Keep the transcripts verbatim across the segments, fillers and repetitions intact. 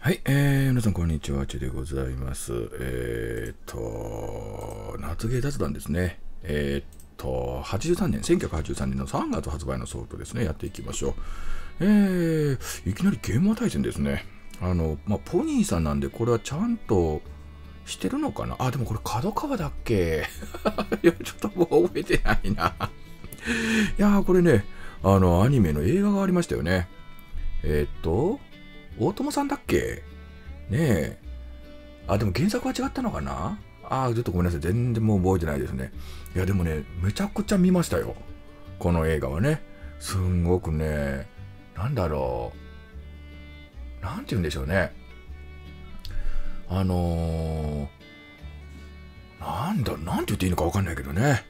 はい、えー、皆さんこんにちは、ちでございます。えーっと、夏芸雑談ですね。えーっと、はちじゅうさんねん、せんきゅうひゃくはちじゅうさんねんのさんがつ発売のソフトですね、やっていきましょう。えー、いきなりゲーム対戦ですね。あの、まあ、ポニーさんなんで、これはちゃんとしてるのかなあ、でもこれ角川だっけいや、ちょっともう覚えてないな。いやー、これね、あの、アニメの映画がありましたよね。えーっと、大友さんだっけねえ。あ、でも原作は違ったのかなあー、ちょっとごめんなさい。全然もう覚えてないですね。いや、でもね、めちゃくちゃ見ましたよ。この映画はね。すんごくね、なんだろう。なんて言うんでしょうね。あのー、なんだ、なんて言っていいのかわかんないけどね。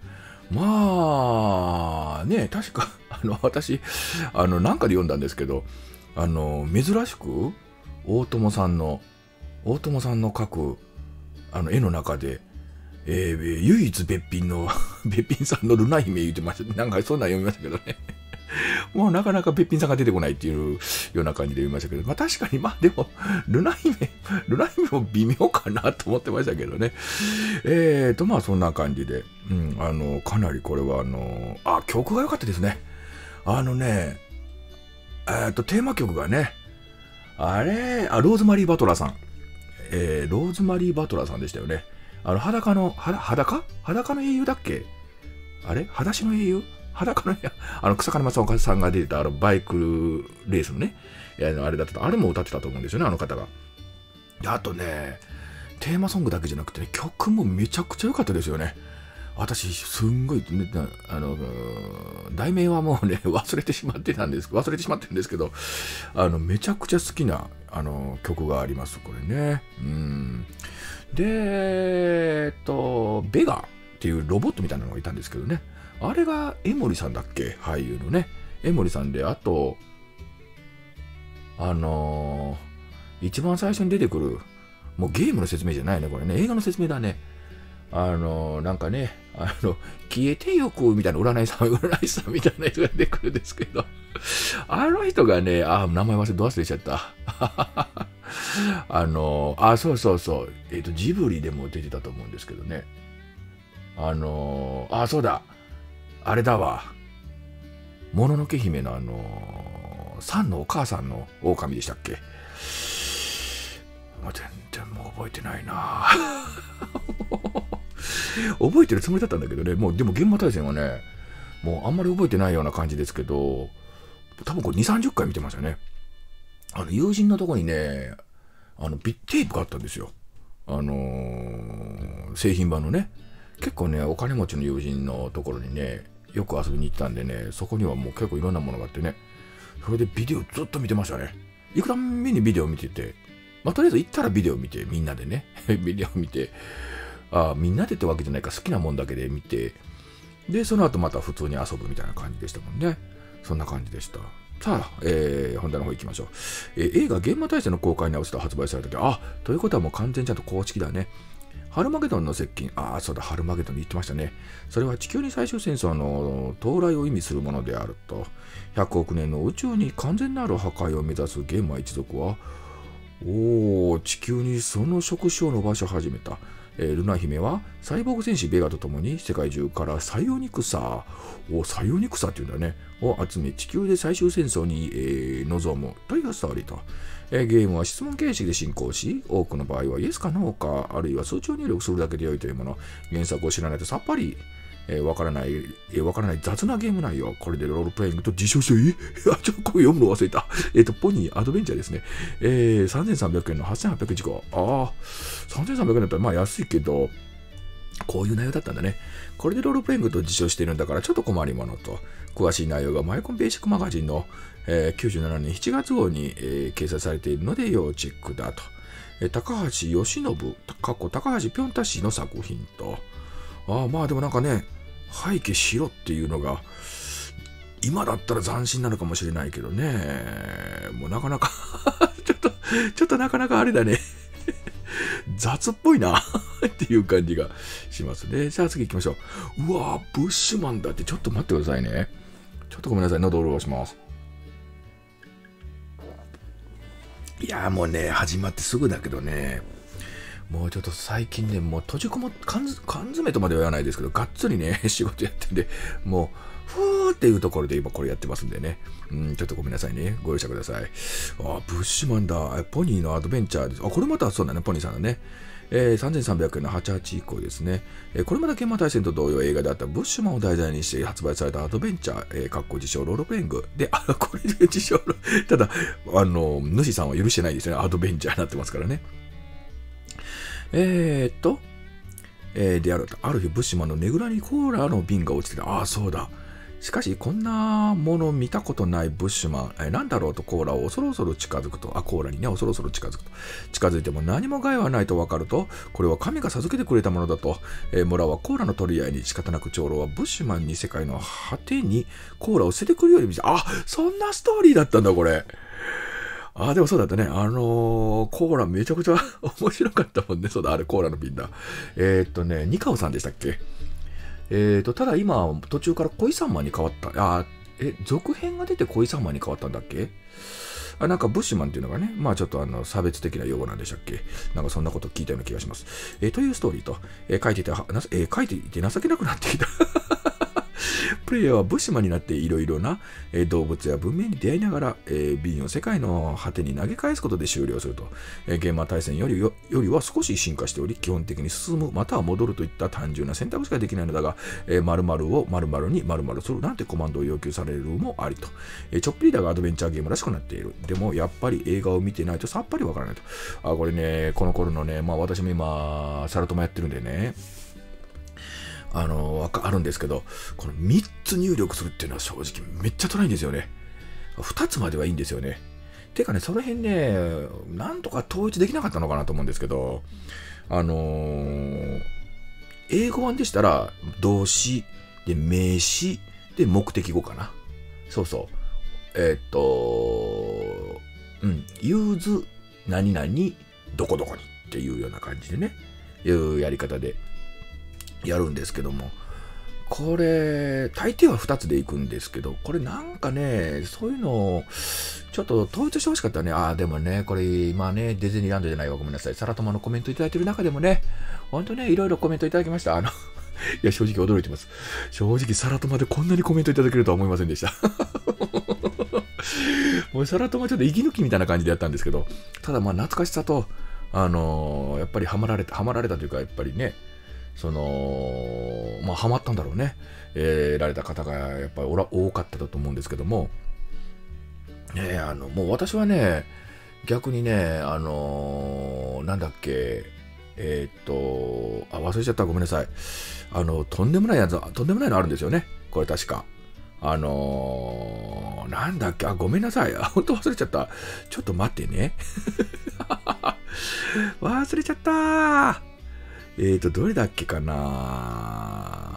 まあ、ね、確か、あの、私、あの、なんかで読んだんですけど、あの、珍しく、大友さんの、大友さんの描く、あの、絵の中で、えー、唯一別品の、別品さんのルナ姫言ってました。なんかそんなん読みましたけどね。もうなかなか別品さんが出てこないっていうような感じで読みましたけど、まあ確かに、まあでも、ルナ姫、ルナ姫も微妙かなと思ってましたけどね。えーと、まあそんな感じで、うん、あの、かなりこれはあの、あ、曲が良かったですね。あのね、えっと、テーマ曲がね、あれ、あ、ローズマリー・バトラーさん。えー、ローズマリー・バトラーさんでしたよね。あの、裸の、は裸裸の英雄だっけあれ裸足の英雄裸の、あの、草刈正岡さんが出てた、あの、バイクレースのね、いやあれだったあれも歌ってたと思うんですよね、あの方が。あとね、テーマソングだけじゃなくてね、曲もめちゃくちゃ良かったですよね。私、すんごい、ね、あの、題名はもうね、忘れてしまってたんです、忘れてしまってるんですけど、あの、めちゃくちゃ好きな、あの、曲があります、これね。うん。で、えっと、ベガっていうロボットみたいなのがいたんですけどね。あれが江森さんだっけ俳優のね。江森さんで、あと、あのー、一番最初に出てくる、もうゲームの説明じゃないね、これね。映画の説明だね。あのー、なんかね、あの、消えてよく、みたいな占いさん、占い師さんみたいな人が出てくるんですけど、あの人がね、あ、名前忘れ、ど忘れちゃった。あのー、あ、そうそうそう、えっと、ジブリでも出てたと思うんですけどね。あのー、あ、そうだ、あれだわ。もののけ姫のあのー、サンのお母さんの狼でしたっけもう全然もう覚えてないな覚えてるつもりだったんだけどね、もうでも現場対戦はね、もうあんまり覚えてないような感じですけど、多分これに、さんじゅっかい見てましたね。あの、友人のとこにね、あの、ビッテープがあったんですよ。あのー、製品版のね。結構ね、お金持ちの友人のところにね、よく遊びに行ったんでね、そこにはもう結構いろんなものがあってね、それでビデオずっと見てましたね。いくら目にビデオ見てて、まあ、とりあえず行ったらビデオ見て、みんなでね、ビデオ見て、あみんなでってわけじゃないか、好きなもんだけで見て、で、その後また普通に遊ぶみたいな感じでしたもんね。そんな感じでした。さあ、えー、本題の方行きましょう。えー、映画現場大戦の公開に合わせて発売された時、あ、ということはもう完全ちゃんと公式だね。ハルマゲドンの接近、ああ、そうだ、ハルマゲドンに言ってましたね。それは地球に最終戦争の到来を意味するものであると。ひゃくおくねんの宇宙に完全なる破壊を目指すゲンマ一族は、おー、地球にその触手を伸ばし始めた。えー、ルナ姫はサイボーグ戦士ベガと共に世界中からサイオニクサーをサイオニクサーっていうんだねを集め地球で最終戦争に、えー、臨むというストーリーと、えー、ゲームは質問形式で進行し多くの場合はイエスかノーかあるいは数値を入力するだけで良いというもの原作を知らないとさっぱりえー、わからない、えー、わからない雑なゲーム内容。これでロールプレイングと自称していいあ、ちょっとこれ読むの忘れた。えっ、ー、と、ポニーアドベンチャーですね。えー、さんぜんさんびゃくえんのはっせんはっぴゃくえん以降。ああ、さんぜんさんびゃくえんだったらまあ安いけど、こういう内容だったんだね。これでロールプレイングと自称してるんだからちょっと困りものと。詳しい内容がマイコンベーシックマガジンの、えー、きゅうじゅうななねんしちがつ号に、えー、掲載されているので要チェックだと。えー、高橋由伸、過去高橋ぴょんた氏の作品と。ああ、まあでもなんかね、背景白っていうのが、今だったら斬新なのかもしれないけどね。もうなかなかちょっと、ちょっとなかなかあれだね雑っぽいなっていう感じがしますね。さあ次行きましょう。うわぁ、ブッシュマンだって、ちょっと待ってくださいね。ちょっとごめんなさい、喉を潤します。 いやーもうね、始まってすぐだけどね、もうちょっと最近ね、もう閉じこもって、缶詰とまでは言わないですけど、がっつりね、仕事やってんで、もう、ふーっていうところで今これやってますんでね。うん、ちょっとごめんなさいね。ご容赦ください。あ、ブッシュマンだ。ポニーのアドベンチャーです。あ、これまたそうだね、ポニーさんだね。えー、さんぜんさんびゃくえんのはちじゅうはち以降ですね。えー、これまた研磨大戦と同様映画であったブッシュマンを題材にして発売されたアドベンチャー、えー、かっこ自称ロールプレイング。で、あ、これで自称ロただ、あの、主さんは許してないですね。アドベンチャーになってますからね。えー、っと、えー、であると、ある日、ブッシュマンのねぐらにコーラの瓶が落ちてた。ああ、そうだ。しかし、こんなもの見たことないブッシュマン、えー、なんだろうとコーラを恐る恐る近づくと、あ、コーラにね、恐る恐る近づくと。近づいても何も害はないと分かると、これは神が授けてくれたものだと、えー、村はコーラの取り合いに仕方なく長老はブッシュマンに世界の果てにコーラを捨ててくるように見せた。あ、そんなストーリーだったんだ、これ。あ、でもそうだったね。あのー、コーラめちゃくちゃ面白かったもんね。そうだ、あれコーラの瓶だ。えー、っとね、ニカオさんでしたっけ？えー、っと、ただ今、途中から恋さんまに変わった。あ、え、続編が出て恋さんまに変わったんだっけ？あ、なんかブッシュマンっていうのがね、まあちょっとあの差別的な用語なんでしたっけ？なんかそんなこと聞いたような気がします。えー、というストーリーと、えー、書いていて、えー、書いていて情けなくなってきた。プレイヤーはブッシュマンになっていろいろな、えー、動物や文明に出会いながら、えー、瓶を世界の果てに投げ返すことで終了すると。えー、ゲーマー対戦よりよりは少し進化しており、基本的に進む、または戻るといった単純な選択しかできないのだが、えー、〇〇を〇〇に〇〇するなんてコマンドを要求されるもありと。えー、ちょっぴりだがアドベンチャーゲームらしくなっている。でも、やっぱり映画を見てないとさっぱりわからないと。あ、これね、この頃のね、まあ私も今、サラトマやってるんでね、あのー、あるんですけど、このみっつ入力するっていうのは正直めっちゃトライんですよね。ふたつまではいいんですよね。てかね、その辺ね、なんとか統一できなかったのかなと思うんですけど、あのー、英語版でしたら、動詞、で、名詞、で、目的語かな。そうそう。えー、っと、うん、use 何々、どこどこにっていうような感じでね、いうやり方で、やるんですけども、これ大抵はふたつでいくんですけど、これなんかね、そういうのをちょっと統一してほしかったね。ああ、でもね、これ今ね、ディズニーランドじゃないわ、ごめんなさい。サラトマのコメントいただいてる中でもね、ほんとね、いろいろコメントいただきました。あのいや、正直驚いてます。正直サラトマでこんなにコメントいただけるとは思いませんでしたもうサラトマちょっと息抜きみたいな感じでやったんですけど、ただまあ懐かしさと、あのー、やっぱりハマられたハマられたというか、やっぱりね、そのまあハマったんだろうね、えー、られた方がやっぱり多かったと思うんですけども、ね、あのもう私はね、逆にね、あのー、なんだっけ、えー、っとあ忘れちゃった、ごめんなさい。あのとんでもないやつ、とんでもないのあるんですよね、これ確か。あのー、なんだっけ、あ、ごめんなさい、本当忘れちゃった。ちょっと待ってね忘れちゃったー。えーと、どれだっけかな。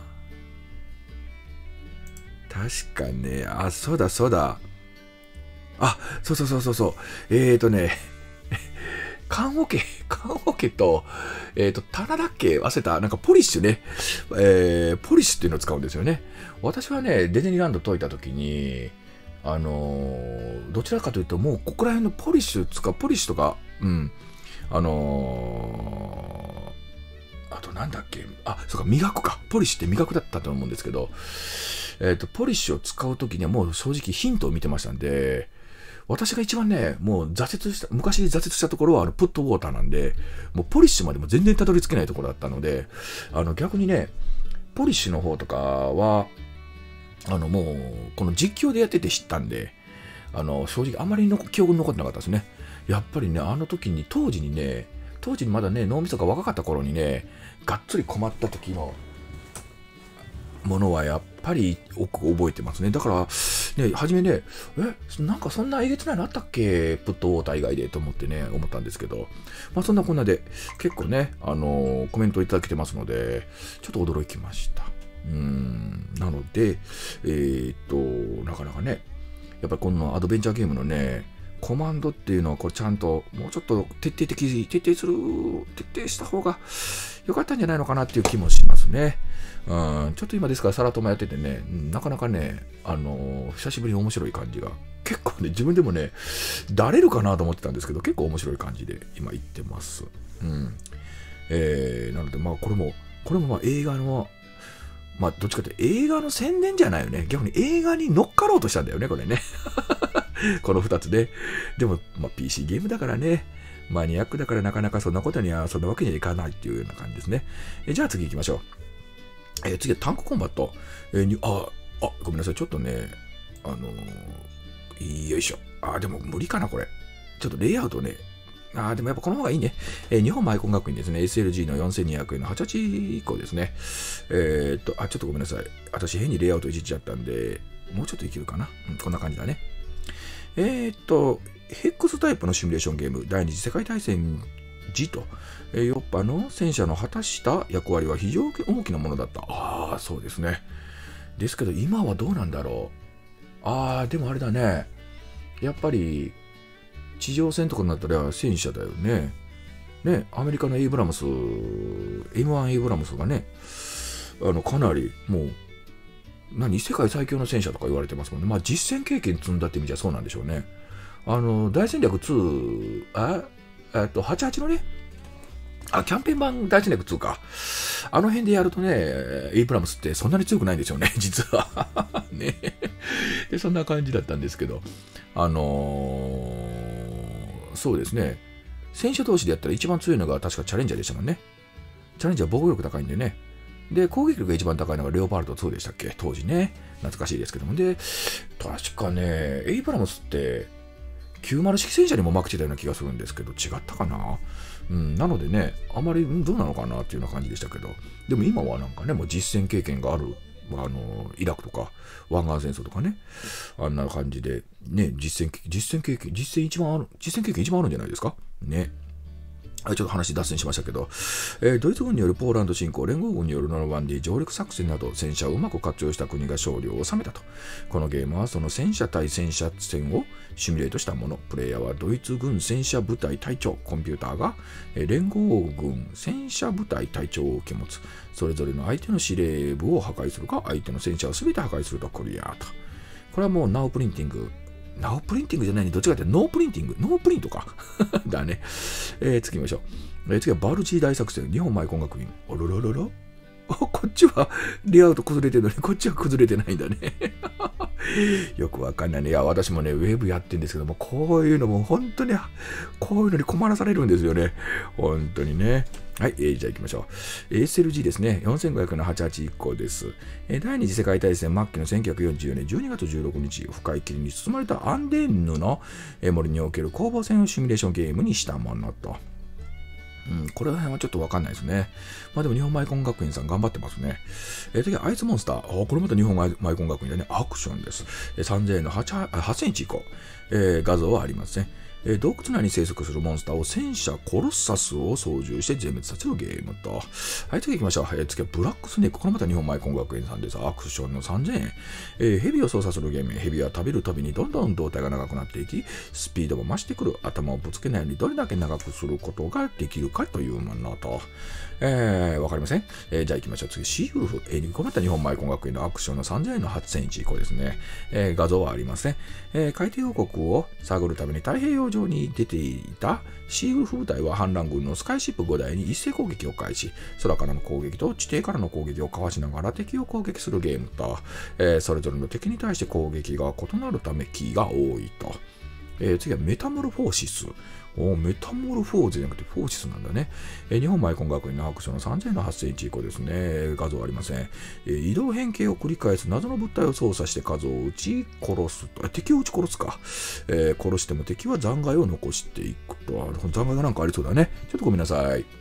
確かね、あ、そうだそうだ。あ、そうそうそうそうそう。えーとね、缶オケ、缶オケと、えーと、棚だっけ忘れた。なんかポリッシュね。えー、ポリッシュっていうのを使うんですよね。私はね、ディズニーランド解いたときに、あのー、どちらかというと、もうここら辺のポリッシュ使う、ポリッシュとか、うん、あのー、あとなんだっけ、あ、そうか、磨くか。ポリッシュって磨くだったと思うんですけど、えっと、ポリッシュを使うときにはもう正直ヒントを見てましたんで、私が一番ね、もう挫折した、昔挫折したところはあのプットウォーターなんで、もうポリッシュまでも全然たどり着けないところだったので、あの逆にね、ポリッシュの方とかは、あのもう、この実況でやってて知ったんで、あの正直あまりの記憶に残ってなかったですね。やっぱりね、あの時に、当時にね、当時にまだね、脳みそが若かった頃にね、がっつり困った時のものはやっぱりよく覚えてますね。だから、ね、初めね、え、なんかそんなえげつないのあったっけ、プットウォーター以外でと思ってね、思ったんですけど、まあそんなこんなで、結構ね、あのー、コメントいただけてますので、ちょっと驚きました。うーん、なので、えー、っと、なかなかね、やっぱりこのアドベンチャーゲームのね、 コマンドっていうのはこれちゃんともうちょっと徹底的、徹底する、徹底した方が良かったんじゃないのかなっていう気もしますね。うん、ちょっと今ですからサラトマやっててね、なかなかね、あのー、久しぶりに面白い感じが、結構ね、自分でもね、だれるかなと思ってたんですけど、結構面白い感じで今言ってます。うん。えー、なのでまあこれも、これもまあ映画の、まあどっちかというと映画の宣伝じゃないよね。逆に映画に乗っかろうとしたんだよね、これね。このふたつで。でも、まあ、ピーシー ゲームだからね、マニアックだからなかなかそんなことには、そんなわけにはいかないっていうような感じですね。えじゃあ次行きましょう。えー、次はタンクコンバット。えー、にあ、あ、ごめんなさい。ちょっとね、あのー、よいしょ。あ、でも無理かな、これ。ちょっとレイアウトね。あーでもやっぱこの方がいいね。えー、日本マイコン学院ですね。エスエルジー のよんせんにひゃくえんのはちじゅうはち以降ですね。えー、っと、あ、ちょっとごめんなさい。私変にレイアウトいじっちゃったんで、もうちょっといけるかな。うん、こんな感じだね。えー、っと、ヘックスタイプのシミュレーションゲーム、第二次世界大戦時と、えー、ヨッパの戦車の果たした役割は非常に大きなものだった。ああ、そうですね。ですけど、今はどうなんだろう。ああ、でもあれだね。やっぱり、地上戦とかになったら戦車だよね。ね、アメリカのエイブラムス、エムワン エイブラムスがね、あの、かなり、もう、何世界最強の戦車とか言われてますもんね。まあ実戦経験積んだって意味じゃそうなんでしょうね。あの、大戦略に、あ、えっと、はちじゅうはちのね、あ、キャンペーン版大戦略にか。あの辺でやるとね、エイブラムスってそんなに強くないんですよね、実は。ね。そんな感じだったんですけど、あのー、そうですね。戦車同士でやったら一番強いのが確かチャレンジャーでしたもんね。チャレンジャーは防御力高いんでね。で、攻撃力が一番高いのがレオパルトツーでしたっけ当時ね。懐かしいですけども。で、確かね、エイブラムスってきゅうじゅう式戦車にも負けてたような気がするんですけど、違ったかなうん、なのでね、あまりどうなのかなっていうような感じでしたけど、でも今はなんかね、もう実戦経験がある、あの、イラクとか、湾岸戦争とかね、あんな感じで、ね、実戦、実戦経験、実戦一番ある、実戦経験一番あるんじゃないですかね。はい、ちょっと話脱線しましたけど、えー、ドイツ軍によるポーランド侵攻、連合軍によるノルマンディー上陸作戦など戦車をうまく活用した国が勝利を収めたと。このゲームはその戦車対戦車戦をシミュレートしたもの。プレイヤーはドイツ軍戦車部隊隊長、コンピューターが、えー、連合軍戦車部隊隊長を受け持つ。それぞれの相手の司令部を破壊するか、相手の戦車を全て破壊するとクリアと。これはもうナウプリンティング。ナウプリンティングじゃないね。どっちかってノープリンティング。ノープリントか。だね。えー、次行きましょう。えー、次はバルジー大作戦。日本マイコン学院。あらららら。あ、こっちはレイアウト崩れてるのに、こっちは崩れてないんだね。よくわかんないね。いや、私もね、ウェブやってるんですけども、こういうのも本当に、こういうのに困らされるんですよね。本当にね。はい、えー、じゃあ行きましょう。エスエルジー ですね。よんせんごひゃくのはちじゅうはち以降です。えー、第二次世界大戦末期のせんきゅうひゃくよんじゅうよねんじゅうにがつじゅうろくにち、深い霧に包まれたアンデンヌの森における攻防戦をシミュレーションゲームにしたものと。うん、これら辺はちょっとわかんないですね。まあでも日本マイコン学院さん頑張ってますね。えー、次はアイスモンスター。あ、これまた日本マイコン学院だね。アクションです。えー、さんぜんえんのはちセンチ以降、えー、画像はありません。えー、洞窟内に生息するモンスターを戦車コロッサスを操縦して全滅させるゲームと。はい、次行きましょう。えー、次はブラックスネーク。これまた日本マイコン学院さんです。アクションのさんぜんえん。えー、ヘビを操作するゲーム。ヘビは食べるたびにどんどん胴体が長くなっていき、スピードも増してくる。頭をぶつけないようにどれだけ長くすることができるかというものと。えー、わかりません、えー、じゃあ行きましょう。次、シーウルフ。えー、これまた日本マイコン学院のアクションのさんぜんえんのはちセンチ以降ですね。えー、画像はありません。えー、海底王国を探るために太平洋上に出ていたシーウルフ部隊は反乱軍のスカイシップごだいに一斉攻撃を開始。空からの攻撃と地底からの攻撃をかわしながら敵を攻撃するゲームと、えー、それぞれの敵に対して攻撃が異なるためキーが多いと。えー、次はメタモルフォーシス。おメタモルフォーゼじゃなくてフォーシスなんだね。えー、日本マイコン学院のアクションのさんぜんえんのはちセンチ以降ですね。画像ありません。えー、移動変形を繰り返す謎の物体を操作して数を撃ち殺すと。敵を撃ち殺すか。えー、殺しても敵は残骸を残していくと。残骸がなんかありそうだね。ちょっとごめんなさい。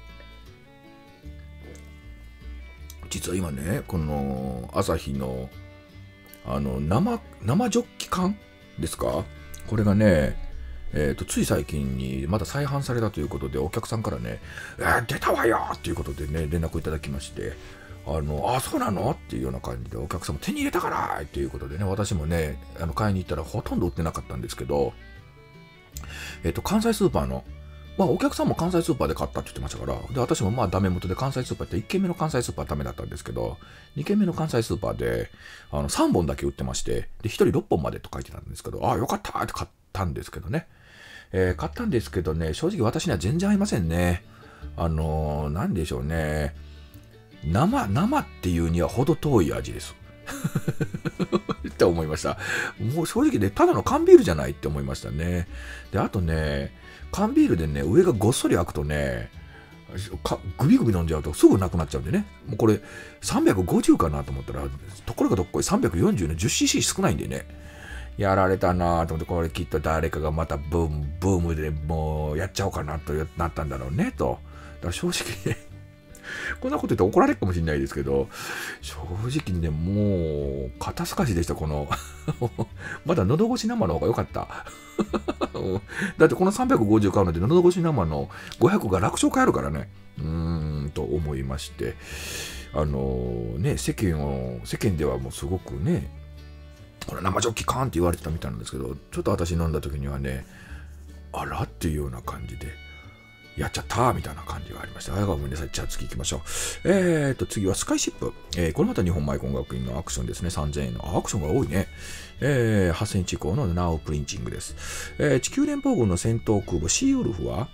実は今ね、この朝日のあの生、生ジョッキ缶ですか？これがね、えーと、つい最近にまた再販されたということで、お客さんからね、えー、出たわよっていうことでね、連絡いただきまして、あの、あ、そうなのっていうような感じで、お客さんも手に入れたからっていうことでね、私もね、あの買いに行ったらほとんど売ってなかったんですけど、 えっと、関西スーパーの、まあ、お客さんも関西スーパーで買ったって言ってましたから、で、私もまあ、ダメ元で関西スーパーっていっけんめの関西スーパーはダメだったんですけど、にけんめの関西スーパーで、あの、さんぼんだけ売ってまして、で、ひとりろっぽんまでと書いてたんですけど、ああ、よかったって買ったんですけどね。えー、買ったんですけどね、正直私には全然合いませんね。あのー、なんでしょうね。生、生っていうには程遠い味です。って思いました。もう正直ね、ただの缶ビールじゃないって思いましたね。で、あとね、缶ビールでね、上がごっそり開くとね、かグビグビ飲んじゃうとすぐなくなっちゃうんでね。もうこれさんびゃくごじゅうかなと思ったら、ところがどっこいさんびゃくよんじゅうの じゅっシーシー 少ないんでね。やられたなと思って、これきっと誰かがまたブーム、ブームでもうやっちゃおうかなとなったんだろうねと。だから正直ね、こんなこと言って怒られるかもしれないですけど、正直ね、もう、肩透かしでした、この。まだ喉越し生の方が良かった。だってこのさんびゃくごじゅう買うので、喉越し生のごひゃくが楽勝買えるからね。うーん、と思いまして。あのね、世間を、世間ではもうすごくね、これ生ジョッキカーンって言われてたみたいなんですけど、ちょっと私飲んだ時にはね、あらっていうような感じで、やっちゃったーみたいな感じがありました。はい、ごめんなさい。じゃあ次行きましょう。えーと、次はスカイシップ。えー、これまた日本マイコン学院のアクションですね。さんぜんえんの。アクションが多いね。えー、はっせんえん以降のナウプリンチングです。えー、地球連邦軍の戦闘空母シーウルフは、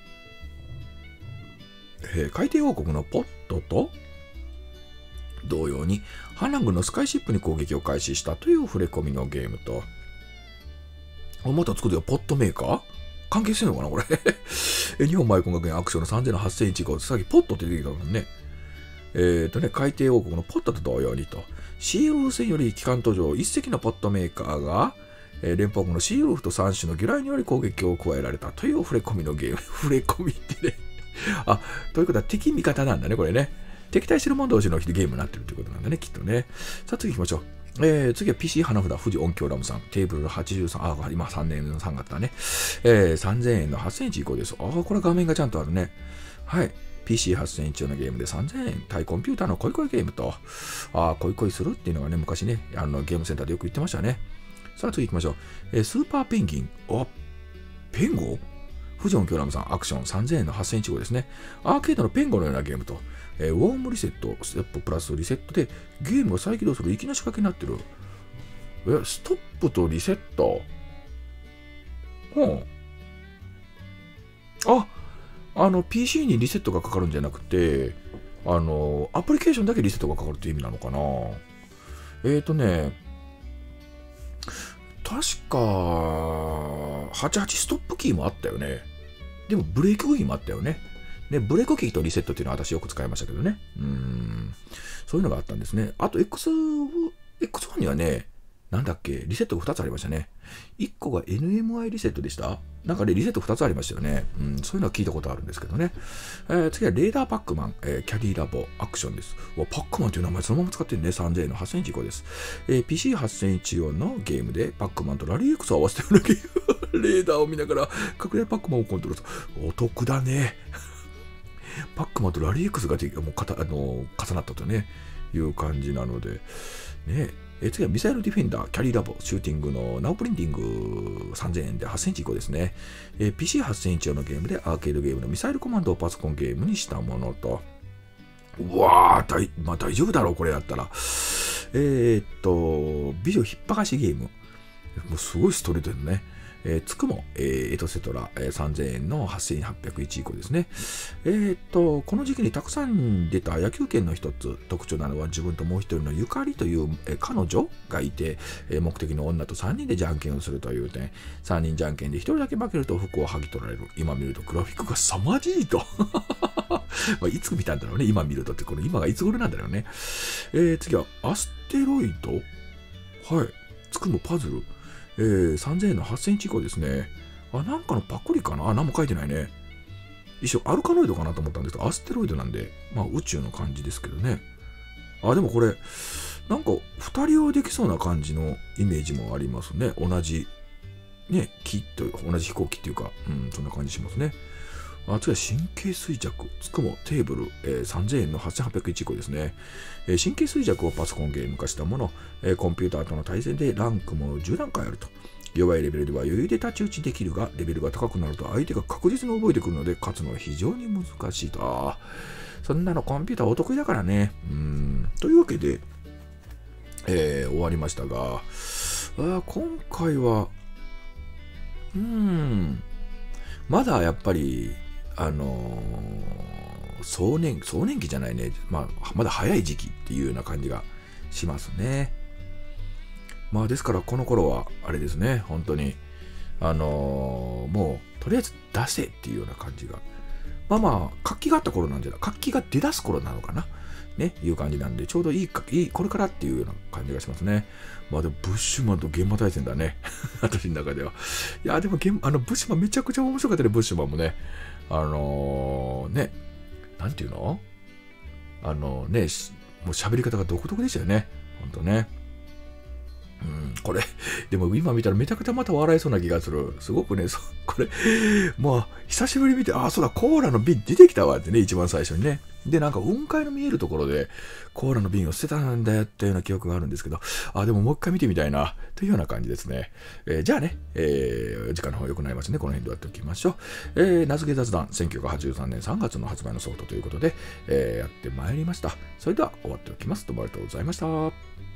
えー、海底王国のポットと同様に、反乱軍のスカイシップに攻撃を開始したという触れ込みのゲームと、また作るよ、ポットメーカー関係してんのかなこれ。日本マイコン学園アクションのさんぜんのはっせんえん以降、さっきポットって出てきたもんね。えっ、ー、とね、海底王国のポットと同様にと、シーウルフ戦より機関途上一隻のポットメーカーが、えー、連邦軍のシーウルフとさん種の魚雷により攻撃を加えられたという触れ込みのゲーム。触れ込みってね。あ、ということは敵味方なんだね、これね。敵対してる者同士のゲームになってるということなんだね、きっとね。さあ次行きましょう。えー、次は ピーシー 花札、富士音響ラムさん、テーブルはちじゅうさん、あ、今さんねんのさんがつだね。えー、さんぜんえんのはっせんえん以降です。あ、これ画面がちゃんとあるね。はい。ピーシーはっせんえん中のゲームでさんぜんえん、対コンピューターの恋恋ゲームと、あ、恋恋するっていうのがね、昔ね、あのゲームセンターでよく言ってましたね。さあ次行きましょう。えー、スーパーペンギン、あ、ペンゴ富士音響ラムさん、アクションさんぜんえんのはっせんえん以降ですね。アーケードのペンゴのようなゲームと、えー、ウォームリセット、ステッププラスリセットでゲームが再起動する粋な仕掛けになってる。え、ストップとリセット。ほう。あ、あの、ピーシー にリセットがかかるんじゃなくて、あの、アプリケーションだけリセットがかかるっていう意味なのかな。えーとね、確か、はちじゅうはちストップキーもあったよね。でもブレークキーもあったよね。で、ブレークキーとリセットっていうのは私よく使いましたけどね。うーん。そういうのがあったんですね。あと X、エックスワン にはね、なんだっけ、リセットがふたつありましたね。いっこが エヌエムアイ リセットでした。なんかね、リセットふたつありましたよね。うん、そういうのは聞いたことあるんですけどね。えー、次はレーダーパックマン、えー、キャディラボ、アクションです。わ、パックマンという名前そのまま使ってるね。さんぜんえんのはっせんえん以降です。えー、ピーシーはっせんえん以上のゲームでパックマンとラリー X を合わせてるだけ。レーダーを見ながら隠れパックマンをコントロールする。お得だね。パックマンとラリー X がもうかたあの重なったとね、いう感じなので、ね。え次はミサイルディフェンダー、キャリーラボ、シューティングのナウプリンティングさんぜんえんではっせんえん以降ですね。えー、ピーシーはっせんえん以上のゲームでアーケードゲームのミサイルコマンドをパソコンゲームにしたものと、うわー、大、まあ、大丈夫だろう、これやったら。えー、っと、美女ひっぱがしゲーム。もうすごいストレートですね。えー、つくも、えー、エトセトラ、えー、さんぜんえんのはっせんはっぴゃくいち以降ですね。えー、っと、この時期にたくさん出た野球拳の一つ特徴なのは自分ともう一人のゆかりという、えー、彼女がいて、えー、目的の女とさんにんでじゃんけんをするという点、さんにんじゃんけんでひとりだけ負けると服を剥ぎ取られる。今見るとグラフィックが凄まじいと。まあいつ見たんだろうね、今見るとって、この今がいつ頃なんだろうね。えー、次はアステロイド。はい。つくもパズル。えー、さんぜんえんのはっせんえん以降ですね。あ、なんかのパクリかなあ、何も書いてないね。一緒、アルカノイドかなと思ったんですけど、アステロイドなんで、まあ宇宙の感じですけどね。あ、でもこれ、なんかふたり用できそうな感じのイメージもありますね。同じ、ね、木と、同じ飛行機っていうか、うん、そんな感じしますね。あ、次は神経衰弱。つくもテーブル、えー、さんぜんえんのはっせんはっぴゃくいち以降ですね。えー、神経衰弱をパソコンゲーム化したもの、えー、コンピューターとの対戦でランクもじゅう段階あると。 弱いレベルでは余裕で太刀打ちできるが、レベルが高くなると相手が確実に覚えてくるので、勝つのは非常に難しいと。そんなのコンピューターお得意だからね。うん。というわけで、えー、終わりましたが、あ今回は、うーん、まだやっぱり、あのー、壮年、壮年期じゃないね。まあ、まだ早い時期っていうような感じがしますね。まあ、ですからこの頃は、あれですね、本当に、あのー、もう、とりあえず出せっていうような感じが。まあまあ、活気があった頃なんじゃない、活気が出だす頃なのかな。ね、いう感じなんで、ちょうどいいか、いい、これからっていうような感じがしますね。まあでも、ブッシュマンと現場対戦だね。私の中では。いや、でも、あの、ブッシュマンめちゃくちゃ面白かったね、ブッシュマンもね。あのー、ね、なんていうのあのね、もう喋り方が独特でしたよね。ほんとね。うん、これ、でも今見たらめちゃくちゃまた笑えそうな気がする。すごくね、そこれ、もう久しぶりに見て、あ、そうだ、コーラの瓶出てきたわってね、一番最初にね。で、なんか雲海の見えるところで、コーラの瓶を捨てたんだよっていうような記憶があるんですけど、あ、でももう一回見てみたいな、というような感じですね。えー、じゃあね、えー、時間の方良くなりますね。この辺でやっておきましょう。えー、名付け雑談、せんきゅうひゃくはちじゅうさんねんさんがつの発売のソフトということで、えー、やってまいりました。それでは終わっておきます。どうもありがとうございました。